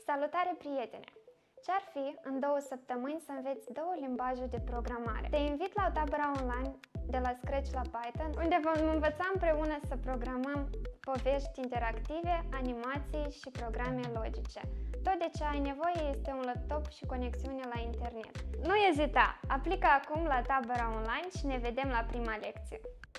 Salutare, prietene! Ce-ar fi în 2 săptămâni să înveți 2 limbaje de programare? Te invit la tabăra online de la Scratch la Python, unde vom învăța împreună să programăm povești interactive, animații și programe logice. Tot de ce ai nevoie este un laptop și conexiune la internet. Nu ezita! Aplică acum la tabăra online și ne vedem la prima lecție!